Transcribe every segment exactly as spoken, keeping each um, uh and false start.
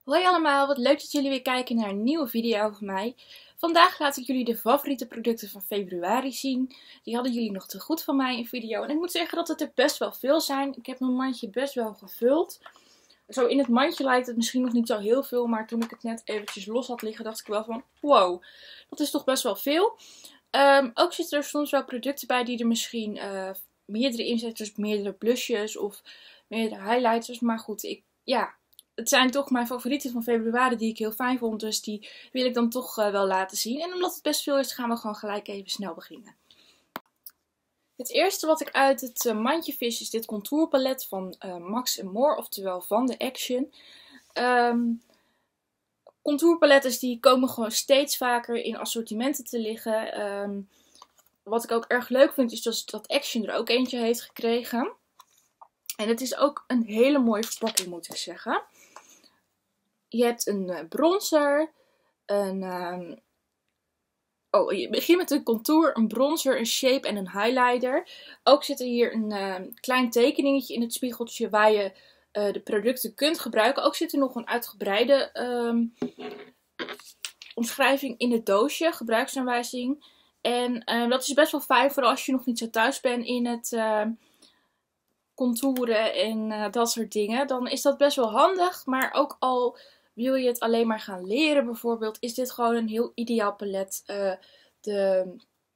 Hoi allemaal, wat leuk dat jullie weer kijken naar een nieuwe video van mij. Vandaag laat ik jullie de favoriete producten van februari zien. Die hadden jullie nog te goed van mij in video. En ik moet zeggen dat het er best wel veel zijn. Ik heb mijn mandje best wel gevuld. Zo in het mandje lijkt het misschien nog niet zo heel veel. Maar toen ik het net eventjes los had liggen dacht ik wel van wow, dat is toch best wel veel. Um, ook zitten er soms wel producten bij die er misschien uh, meerdere in zitten. Dus meerdere blushjes of meerdere highlighters. Maar goed, ik, ja... Het zijn toch mijn favorieten van februari die ik heel fijn vond. Dus die wil ik dan toch uh, wel laten zien. En omdat het best veel is, gaan we gewoon gelijk even snel beginnen. Het eerste wat ik uit het uh, mandje vis is dit contourpalet van uh, Max More. Oftewel van de Action. Um, contourpaletten die komen gewoon steeds vaker in assortimenten te liggen. Um, wat ik ook erg leuk vind is dat, dat Action er ook eentje heeft gekregen. En het is ook een hele mooie verpakking, moet ik zeggen. Je hebt een uh, bronzer, een, um... oh, je begint met een contour, een bronzer, een shape en een highlighter. Ook zit er hier een uh, klein tekeningetje in het spiegeltje waar je uh, de producten kunt gebruiken. Ook zit er nog een uitgebreide um, omschrijving in het doosje, gebruiksaanwijzing. En uh, dat is best wel fijn, vooral als je nog niet zo thuis bent in het... Uh, contouren en uh, dat soort dingen, dan is dat best wel handig. Maar ook al wil je het alleen maar gaan leren bijvoorbeeld, is dit gewoon een heel ideaal palet. Uh, de,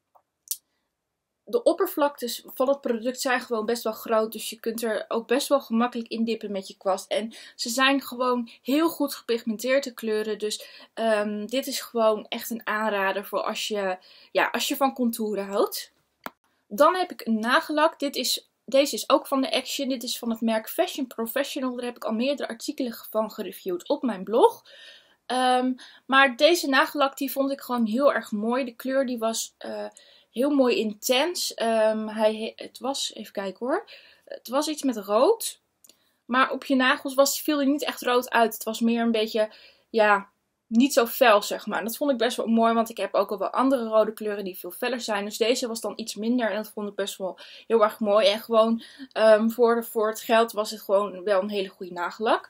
de oppervlaktes van het product zijn gewoon best wel groot, dus je kunt er ook best wel gemakkelijk in dippen met je kwast. En ze zijn gewoon heel goed gepigmenteerd, de kleuren. Dus um, dit is gewoon echt een aanrader voor als je, ja, als je van contouren houdt. Dan heb ik een nagellak. Dit is Deze is ook van de Action. Dit is van het merk Fashion Professional. Daar heb ik al meerdere artikelen van gereviewd op mijn blog. Um, maar deze nagellak die vond ik gewoon heel erg mooi. De kleur die was uh, heel mooi intens. Um, hij, het was, even kijken hoor. Het was iets met rood. Maar op je nagels was, viel hij niet echt rood uit. Het was meer een beetje, ja... niet zo fel, zeg maar. En dat vond ik best wel mooi, want ik heb ook al wel andere rode kleuren die veel feller zijn. Dus deze was dan iets minder en dat vond ik best wel heel erg mooi. En gewoon um, voor, voor het geld was het gewoon wel een hele goede nagellak.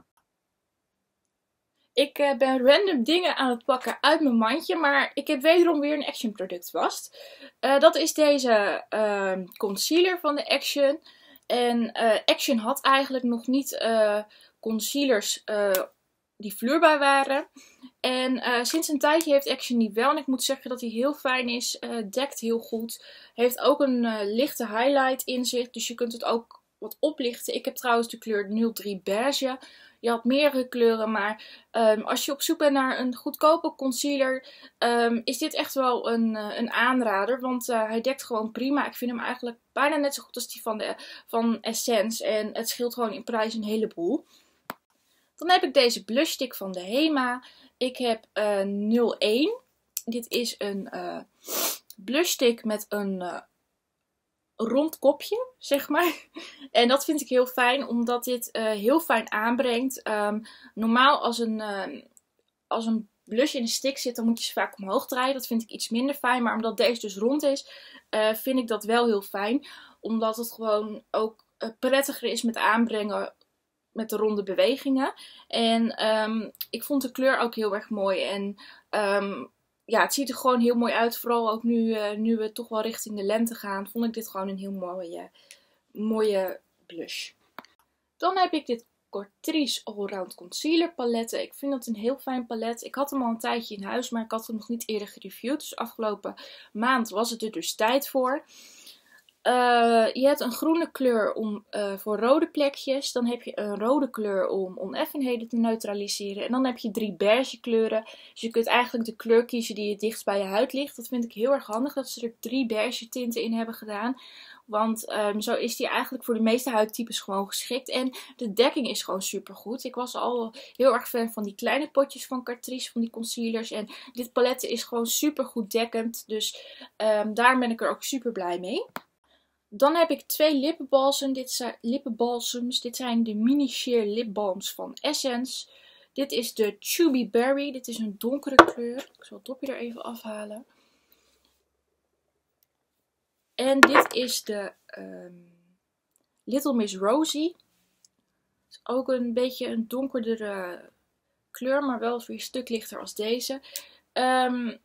Ik uh, ben random dingen aan het pakken uit mijn mandje, maar ik heb wederom weer een Action product vast. Uh, dat is deze uh, concealer van de Action. En uh, Action had eigenlijk nog niet uh, concealers uh, die vloeibaar waren. En uh, sinds een tijdje heeft Action die wel. En ik moet zeggen dat hij heel fijn is. Uh, dekt heel goed. Heeft ook een uh, lichte highlight in zich. Dus je kunt het ook wat oplichten. Ik heb trouwens de kleur nul drie beige. Je had meerdere kleuren. Maar um, als je op zoek bent naar een goedkope concealer. Um, is dit echt wel een, uh, een aanrader. Want uh, hij dekt gewoon prima. Ik vind hem eigenlijk bijna net zo goed als die van, de, van Essence. En het scheelt gewoon in prijs een heleboel. Dan heb ik deze blush stick van de Hema. Ik heb uh, nul één. Dit is een uh, blush stick met een uh, rond kopje, zeg maar. En dat vind ik heel fijn, omdat dit uh, heel fijn aanbrengt. Um, normaal als een, uh, als een blush in een stick zit, dan moet je ze vaak omhoog draaien. Dat vind ik iets minder fijn. Maar omdat deze dus rond is, uh, vind ik dat wel heel fijn. Omdat het gewoon ook uh, prettiger is met aanbrengen. Met de ronde bewegingen. En um, ik vond de kleur ook heel erg mooi. En um, ja, het ziet er gewoon heel mooi uit. Vooral ook nu, uh, nu we toch wel richting de lente gaan. Vond ik dit gewoon een heel mooie, mooie blush. Dan heb ik dit Catrice Allround Concealer paletten. Ik vind dat een heel fijn palet. Ik had hem al een tijdje in huis. Maar ik had hem nog niet eerder gereviewd. Dus afgelopen maand was het er dus tijd voor. Uh, je hebt een groene kleur om, uh, voor rode plekjes. Dan heb je een rode kleur om oneffenheden te neutraliseren. En dan heb je drie beige kleuren. Dus je kunt eigenlijk de kleur kiezen die het dichtst bij je huid ligt. Dat vind ik heel erg handig dat ze er drie beige tinten in hebben gedaan. Want um, zo is die eigenlijk voor de meeste huidtypes gewoon geschikt. En de dekking is gewoon super goed. Ik was al heel erg fan van die kleine potjes van Catrice, van die concealers. En dit palet is gewoon super goed dekkend. Dus um, daar ben ik er ook super blij mee. Dan heb ik twee lippenbalsem. Dit zijn, lippenbalsems. Dit zijn de Mini Sheer Lip Balms van Essence. Dit is de Chubby Berry. Dit is een donkere kleur. Ik zal het dopje er even afhalen. En dit is de um, Little Miss Rosie. Het is ook een beetje een donkerdere kleur, maar wel weer een stuk lichter als deze. Um,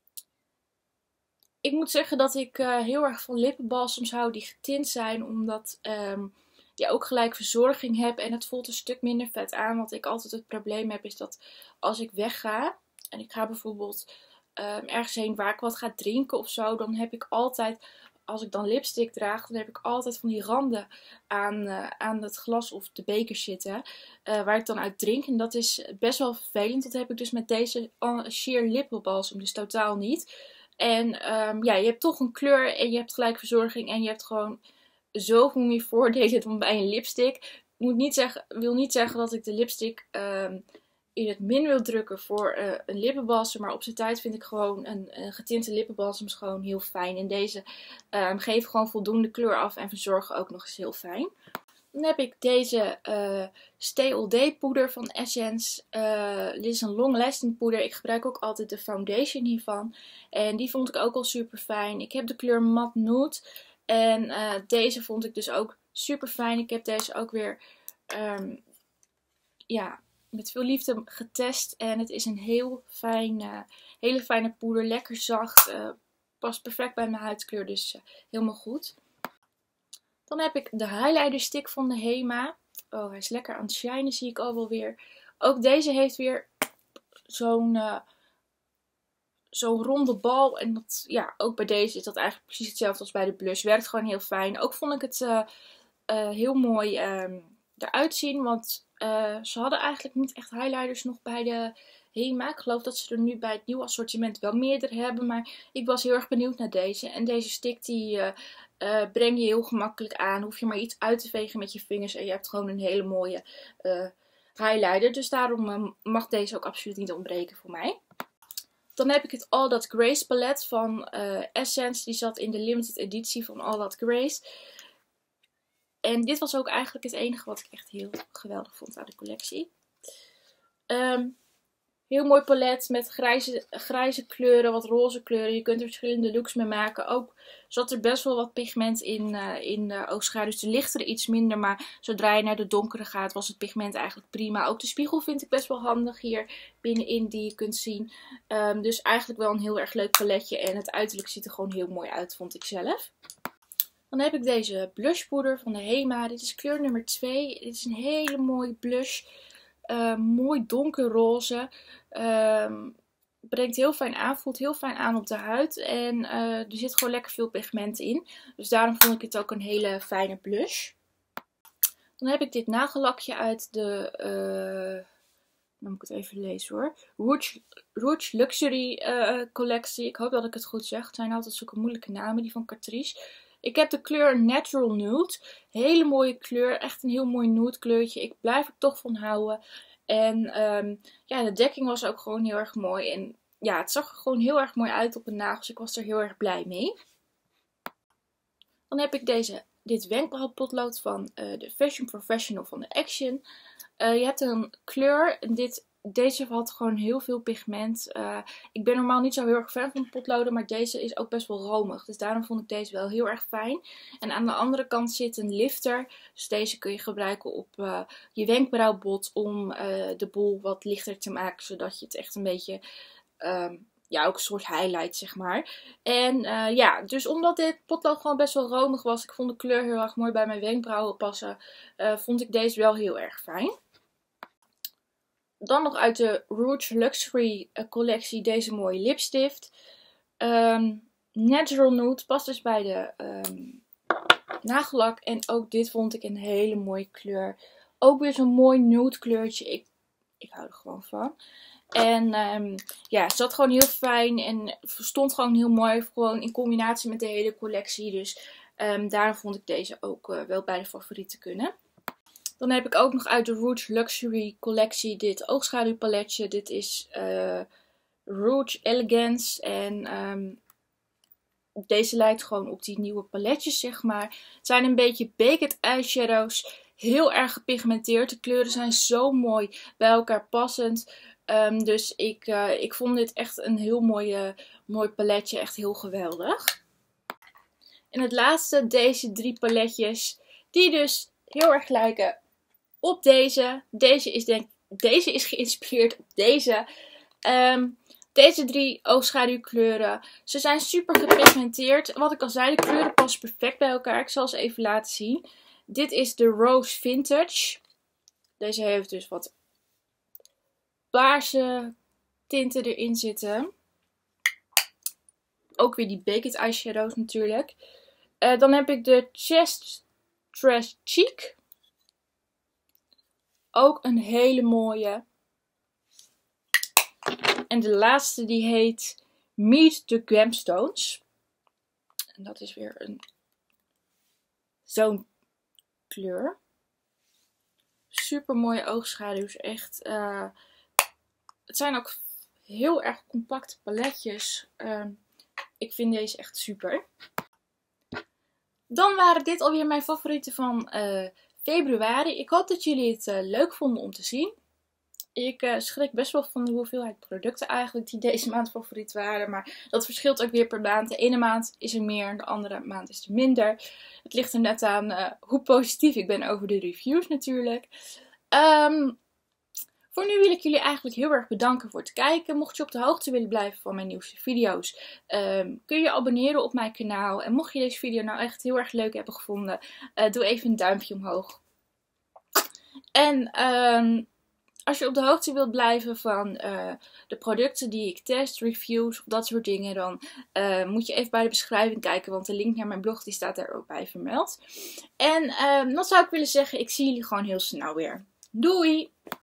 ik moet zeggen dat ik uh, heel erg van lippenbalsems hou die getint zijn, omdat um, je ook gelijk verzorging hebt en het voelt een stuk minder vet aan. Wat ik altijd het probleem heb is dat als ik wegga en ik ga bijvoorbeeld um, ergens heen waar ik wat ga drinken of zo, dan heb ik altijd, als ik dan lipstick draag, dan heb ik altijd van die randen aan, uh, aan het glas of de beker zitten. Uh, waar ik dan uit drink. En dat is best wel vervelend. Dat heb ik dus met deze sheer lippenbalsem dus totaal niet. En um, ja, je hebt toch een kleur en je hebt gelijk verzorging. En je hebt gewoon zoveel meer voordelen dan bij een lipstick. Ik moet niet zeggen, wil niet zeggen dat ik de lipstick um, in het min wil drukken voor uh, een lippenbalsem. Maar op zijn tijd vind ik gewoon een, een getinte lippenbalsem gewoon heel fijn. En deze um, geven gewoon voldoende kleur af en verzorgen ook nog eens heel fijn. Dan heb ik deze uh, Stay All Day poeder van Essence. Uh, dit is een long lasting poeder. Ik gebruik ook altijd de foundation hiervan. En die vond ik ook al super fijn. Ik heb de kleur Matte Nude. En uh, deze vond ik dus ook super fijn. Ik heb deze ook weer um, ja, met veel liefde getest. En het is een heel fijn, uh, hele fijne poeder. Lekker zacht. Uh, past perfect bij mijn huidskleur. Dus uh, helemaal goed. Dan heb ik de highlighter stick van de Hema. Oh, hij is lekker aan het shinen, zie ik al wel weer. Ook deze heeft weer zo'n uh, zo'n ronde bal. En dat, ja, ook bij deze is dat eigenlijk precies hetzelfde als bij de blush. Werkt gewoon heel fijn. Ook vond ik het uh, uh, heel mooi uh, eruit zien. Want uh, ze hadden eigenlijk niet echt highlighters nog bij de Hema. Ik geloof dat ze er nu bij het nieuwe assortiment wel meerdere hebben. Maar ik was heel erg benieuwd naar deze. En deze stick die... Uh, Uh, breng je heel gemakkelijk aan. Hoef je maar iets uit te vegen met je vingers. En je hebt gewoon een hele mooie uh, highlighter. Dus daarom uh, mag deze ook absoluut niet ontbreken voor mij. Dan heb ik het All That Grace palet van uh, Essence. Die zat in de limited editie van All That Grace. En dit was ook eigenlijk het enige wat ik echt heel geweldig vond aan de collectie. Um, Heel mooi palet met grijze, grijze kleuren, wat roze kleuren. Je kunt er verschillende looks mee maken. Ook zat er best wel wat pigment in, uh, in de oogschaduw. Dus de lichtere iets minder. Maar zodra je naar de donkere gaat, was het pigment eigenlijk prima. Ook de spiegel vind ik best wel handig hier binnenin die je kunt zien. Um, dus eigenlijk wel een heel erg leuk paletje. En het uiterlijk ziet er gewoon heel mooi uit, vond ik zelf. Dan heb ik deze blushpoeder van de Hema. Dit is kleur nummer twee. Dit is een hele mooie blush. Uh, mooi donkerroze. Uh, brengt heel fijn aan. Voelt heel fijn aan op de huid. En uh, er zit gewoon lekker veel pigment in. Dus daarom vond ik het ook een hele fijne blush. Dan heb ik dit nagellakje uit de... Uh, dan moet ik het even lezen hoor. Rouge, Rouge Luxury uh, collectie. Ik hoop dat ik het goed zeg. Het zijn altijd zulke moeilijke namen. Die van Catrice. Ik heb de kleur Natural Nude. Hele mooie kleur. Echt een heel mooi nude kleurtje. Ik blijf er toch van houden. En um, ja, de dekking was ook gewoon heel erg mooi. En ja, het zag er gewoon heel erg mooi uit op de nagels. Ik was er heel erg blij mee. Dan heb ik deze, dit wenkbrauwpotlood van uh, de Fashion Professional van de Action. Uh, je hebt een kleur. En dit... Deze had gewoon heel veel pigment. Uh, ik ben normaal niet zo heel erg fan van potloden. Maar deze is ook best wel romig. Dus daarom vond ik deze wel heel erg fijn. En aan de andere kant zit een lifter. Dus deze kun je gebruiken op uh, je wenkbrauwbot. Om uh, de boel wat lichter te maken. Zodat je het echt een beetje... Um, ja, ook een soort highlight zeg maar. En uh, ja, dus omdat dit potlood gewoon best wel romig was. Ik vond de kleur heel erg mooi bij mijn wenkbrauwen passen. Uh, vond ik deze wel heel erg fijn. Dan nog uit de Rouge Luxury collectie deze mooie lipstift. Um, Natural Nude past dus bij de um, nagellak. En ook dit vond ik een hele mooie kleur. Ook weer zo'n mooi nude kleurtje. Ik, ik hou er gewoon van. En um, ja, het zat gewoon heel fijn. En stond gewoon heel mooi. Gewoon in combinatie met de hele collectie. Dus um, daarom vond ik deze ook uh, wel bij de favorieten kunnen. Dan heb ik ook nog uit de Rouge Luxury collectie dit oogschaduwpaletje. Dit is uh, Rouge Elegance. En um, deze lijkt gewoon op die nieuwe paletjes, zeg maar. Het zijn een beetje baked eyeshadows. Heel erg gepigmenteerd. De kleuren zijn zo mooi bij elkaar passend. Um, dus ik, uh, ik vond dit echt een heel mooie, mooi paletje. Echt heel geweldig. En het laatste, deze drie paletjes. Die dus heel erg lijken op deze. Deze is denk ik deze is geïnspireerd op deze. Um, deze drie oogschaduwkleuren. Ze zijn super gepigmenteerd. Wat ik al zei, de kleuren passen perfect bij elkaar. Ik zal ze even laten zien. Dit is de Rose Vintage. Deze heeft dus wat paarse tinten erin zitten. Ook weer die Baked eyeshadows natuurlijk. Uh, dan heb ik de Chest Trash Cheek. Ook een hele mooie. En de laatste die heet Meet the Gemstones. En dat is weer een zo'n kleur. Super mooie oogschaduws. Echt. Uh, het zijn ook heel erg compacte paletjes. Uh, ik vind deze echt super. Dan waren dit alweer mijn favorieten van uh, februari. Ik hoop dat jullie het uh, leuk vonden om te zien. Ik uh, schrik best wel van de hoeveelheid producten eigenlijk die deze maand favoriet waren. Maar dat verschilt ook weer per maand. De ene maand is er meer, de andere maand is er minder. Het ligt er net aan uh, hoe positief ik ben over de reviews natuurlijk. Um, voor nu wil ik jullie eigenlijk heel erg bedanken voor het kijken. Mocht je op de hoogte willen blijven van mijn nieuwste video's, um, kun je abonneren op mijn kanaal. En mocht je deze video nou echt heel erg leuk hebben gevonden, uh, doe even een duimpje omhoog. En um, als je op de hoogte wilt blijven van uh, de producten die ik test, reviews of dat soort dingen, dan uh, moet je even bij de beschrijving kijken, want de link naar mijn blog die staat daar ook bij vermeld. En uh, dan zou ik willen zeggen, ik zie jullie gewoon heel snel weer. Doei!